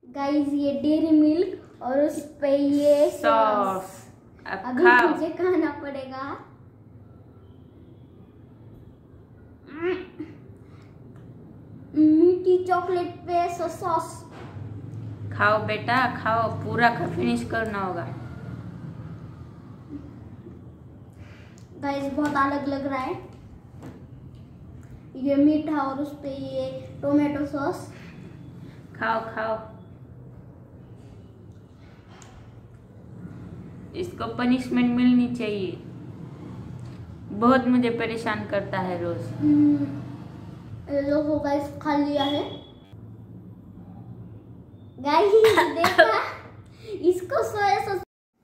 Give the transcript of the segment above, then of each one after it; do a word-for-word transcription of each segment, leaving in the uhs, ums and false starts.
Guys ये dairy milk और उस पे ये सॉस। अब अभी खाओ। मुझे खाना पड़ेगा। मीठी चॉकलेट पे सॉस। खाओ बेटा खाओ, पूरा खा फिनिश करना होगा। गाइस बहुत अलग लग रहा है, ये मीठा और उस पे ये टोमेटो सॉस। खाओ खाओ, इसको पनिशमेंट मिलनी चाहिए, बहुत मुझे परेशान करता है रोज। ये लोगों गाइस खा लिया है। गाइस देखा, इसको सोया सॉस।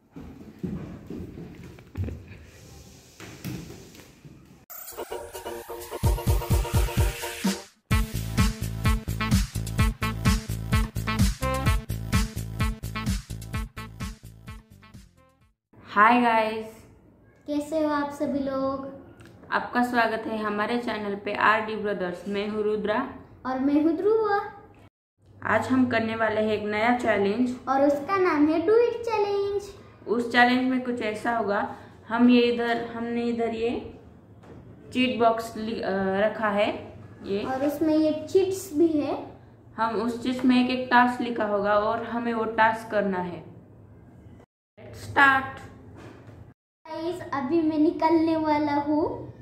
हाय गाइस, कैसे हो आप सभी लोग? आपका स्वागत है हमारे चैनल पे आर डी ब्रदर्स। मैं हूँ रुद्रा और मैं हूँ ध्रुवा। आज हम करने वाले हैं एक नया चैलेंज और उसका नाम है डू इट चैलेंज। उस चैलेंज में कुछ ऐसा होगा, हम ये इधर हमने इधर ये चीट बॉक्स रखा है ये, और उसमें ये चिट्स भी है। हम उस चीज में एक एक टास्क लिखा होगा और हमें वो टास्क करना है। Let's start. गाइस अभी मैं निकलने वाला हूँ।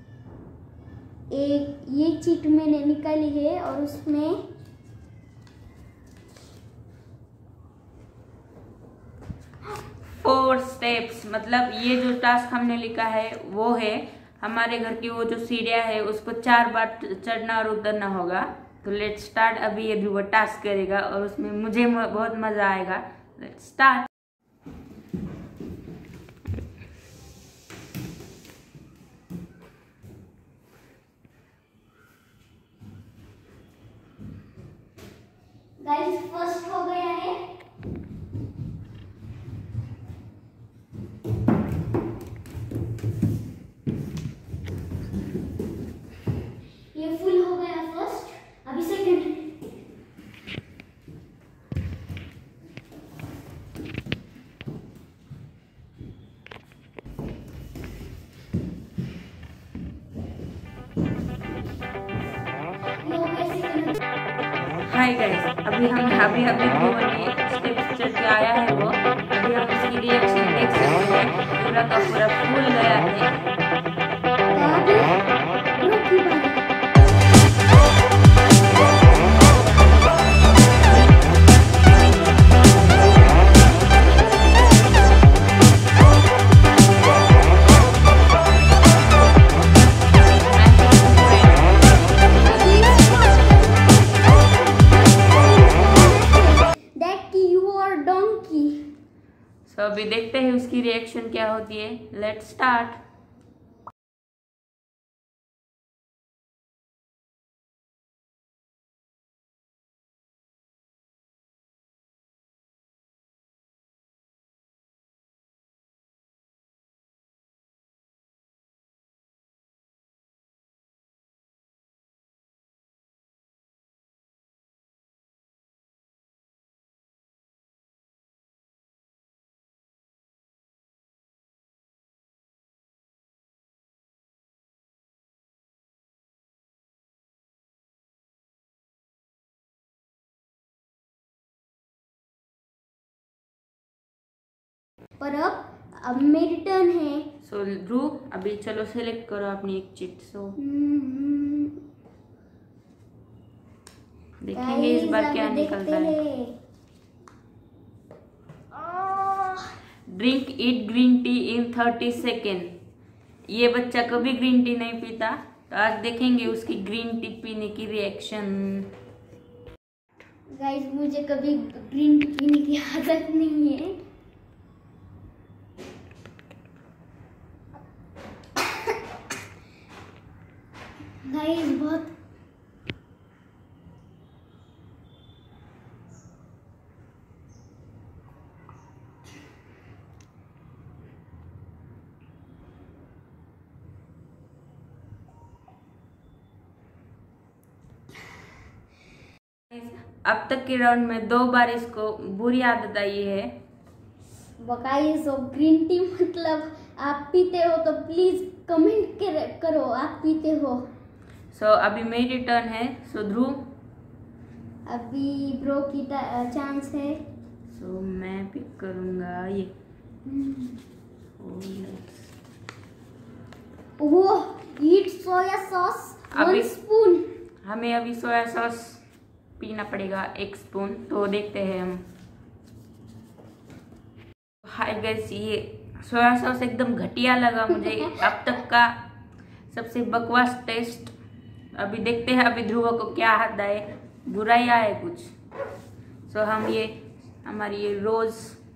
एक ये चीट मैंने निकाली है और उसमें फोर स्टेप्स, मतलब ये जो टास्क हमने लिखा है वो है हमारे घर की वो जो सीढ़ियाँ है उसको चार बार चढ़ना और उतरना होगा। तो लेट्स स्टार्ट। अभी ये वो टास्क करेगा और उसमें मुझे बहुत मजा आएगा। Let's start. गाइस फर्स्ट हो गया है। ये फुल हो गया फर्स्ट। अभी सेकंड। हाय गाइस, अभी हम अभी अभी स्टेप्स चढ़ के आया है वो। अभी हम इसकी रिएक्शन देख सकते हैं, पूरा का पूरा फूल गया है। तो अभी देखते हैं उसकी रिएक्शन क्या होती है। Let's start. पर अब अब मेरी टर्न है। सो ध्रुव, अभी चलो सेलेक्ट करो अपनी एक चिट। सो देखेंगे इस बार क्या निकलता है। Drink it green tea in thirty second. ये बच्चा कभी ग्रीन टी नहीं पीता, तो आज देखेंगे उसकी ग्रीन टी पीने की रिएक्शन। गाइस मुझे कभी ग्रीन टी पीने की आदत नहीं है। गाइस बहुत अब तक के राउंड में दो बार इसको बुरी आदत आई है। गाइस सो ग्रीन टी मतलब आप पीते हो तो प्लीज कमेंट करो आप पीते हो। सो so, अभी मेरी टर्न है। सो so, ध्रुव अभी ब्रो की चांस है। सो so, मैं पिक करूंगा ये। वो eat soya sauce one spoon. हमें अभी सोया सॉस पीना पड़ेगा एक स्पून। तो देखते हैं हम। हाय गाइस, ये सोया सॉस एकदम घटिया लगा मुझे अब तक का सबसे बकवास टेस्ट। अभी देखते हैं अभी ध्रुव को क्या आता है, बुरा ही आए कुछ। सो so, हम ये हमारी ये रोज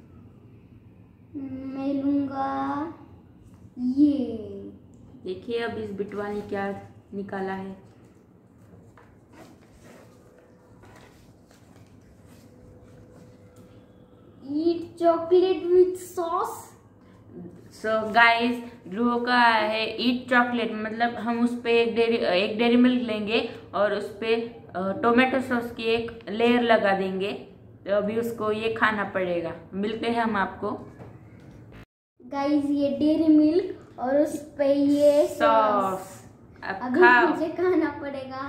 मैं लूंगा ये। देखिए अब इस बिटवा ने क्या निकाला है। Eat chocolate with sauce. So guys, Dhruv का है ईट चॉकलेट, मतलब हम उस पे एक डेरी एक डेरी मिल्क लेंगे और उस पे टोमेटो सॉस की एक लेयर लगा देंगे। तो अभी उसको ये खाना पड़ेगा। मिलते हैं हम आपको। गाइस ये डेरी मिल्क और उस पे ये सॉस अब अभी खाओ। मुझे खाना पड़ेगा।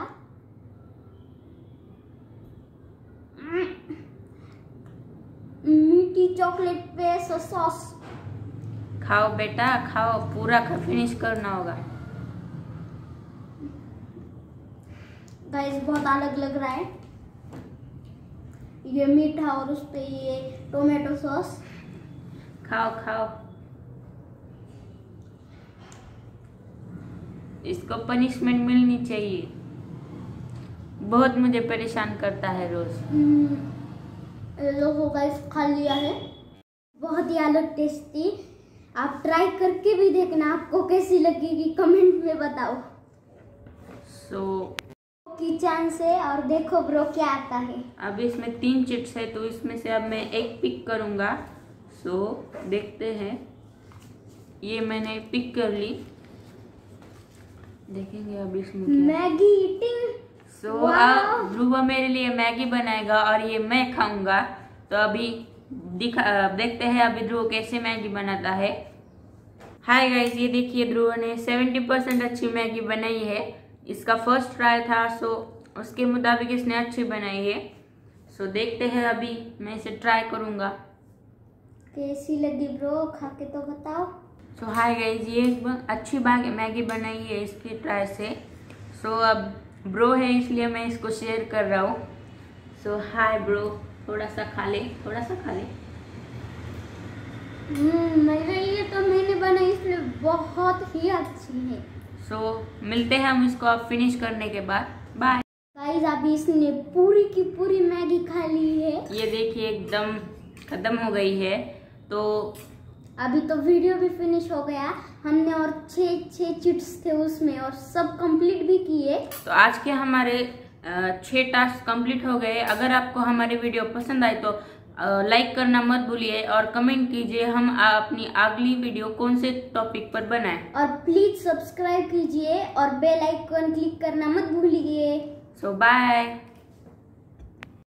मीठी चॉकलेट पे सॉस। खाओ बेटा खाओ, पूरा खा फिनिश करना होगा। गाइस बहुत अलग लग रहा है, ये मीठा और उस पे ये टोमेटो सॉस। खाओ खाओ, इसको पनिशमेंट मिलनी चाहिए। बहुत मुझे परेशान करता है रोज। लोगों गाइस खा लिया है, बहुत ही अलग टेस्टी। आप ट्राई करके भी देखना, आपको कैसी लगेगी कमेंट में बताओ। सो so, की चांस है और देखो ब्रो क्या आता है। अब इसमें तीन चिट्स है तो इसमें से अब मैं एक पिक करूंगा। सो so, देखते हैं। ये मैंने पिक कर ली, देखेंगे अब इसमें क्या। Maggi eating. सो so, अब ध्रुव मेरे लिए मैगी बनाएगा और ये मैं खाऊंगा। तो अभी दिखा देखते हैं अभी ध्रुव कैसे मैगी बनाता है। हाय गाइस, ये देखिए ध्रुव ने सेवेंटी परसेंट अच्छी मैगी बनाई है। इसका फर्स्ट ट्राई था, सो उसके मुताबिक इसने अच्छी बनाई है। सो देखते हैं अभी मैं इसे ट्राई करूंगा कैसी लगी ब्रो, खा के तो बताओ। सो हाय गाइस, ये अच्छी मैगी बनाई है इसकी ट्राई से। सो so, अब ब्रो है इसलिए मैं इसको शेयर कर रहा हूँ। सो हाय ब्रो, थोड़ा सा खा ले, थोड़ा सा खा ले। हम्म मेरे लिए तो मैंने बनाई इसलिए बहुत ही अच्छी है। सो so, मिलते हैं हम इसको अब फिनिश करने के बाद। बाय गाइस, अभी इसने पूरी की पूरी मैगी खा ली है। ये देखिए एकदम खत्म हो गई है। तो अभी तो वीडियो भी फिनिश हो गया। हमने और छः छः चिट्स थे उसमें और सब कंप्लीट भी किए। तो आज के हमारे छह टास्क कंप्लीट हो गए। अगर आपको हमारी वीडियो पसंद आए तो लाइक करना मत भूलिए और कमेंट कीजिए हम अपनी अगली वीडियो कौन से टॉपिक पर बनाएं। और प्लीज सब्सक्राइब कीजिए और बेल आइकन क्लिक करना मत भूलिए। So bye.